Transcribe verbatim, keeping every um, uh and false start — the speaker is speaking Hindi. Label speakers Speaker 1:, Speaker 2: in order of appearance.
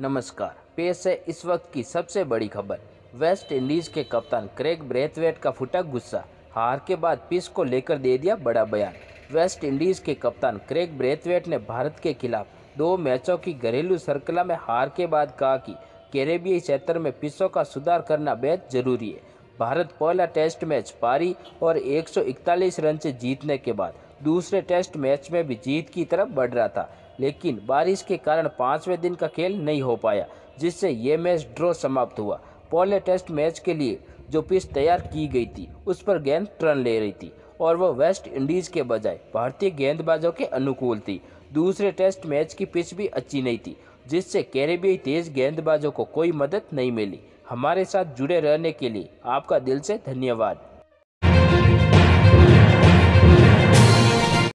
Speaker 1: नमस्कार। पेश है इस वक्त की सबसे बड़ी खबर। वेस्ट इंडीज के कप्तान क्रेग ब्रेथवेट का फूटा गुस्सा। हार के बाद पिच को लेकर दे दिया बड़ा बयान। वेस्ट इंडीज के कप्तान क्रेग ब्रेथवेट ने भारत के खिलाफ दो मैचों की घरेलू श्रृंखला में हार के बाद कहा कि कैरेबियाई क्षेत्र में पिचों का सुधार करना बेहद जरूरी है। भारत पहला टेस्ट मैच पारी और एक सौ इकतालीस रन से जीतने के बाद दूसरे टेस्ट मैच में भी जीत की तरफ बढ़ रहा था, लेकिन बारिश के कारण पांचवें दिन का खेल नहीं हो पाया, जिससे ये मैच ड्रॉ समाप्त हुआ। पहले टेस्ट मैच के लिए जो पिच तैयार की गई थी उस पर गेंद टर्न ले रही थी और वह वेस्ट इंडीज के बजाय भारतीय गेंदबाजों के अनुकूल थी। दूसरे टेस्ट मैच की पिच भी अच्छी नहीं थी, जिससे कैरेबियाई तेज गेंदबाजों को कोई मदद नहीं मिली। हमारे साथ जुड़े रहने के लिए आपका दिल से धन्यवाद।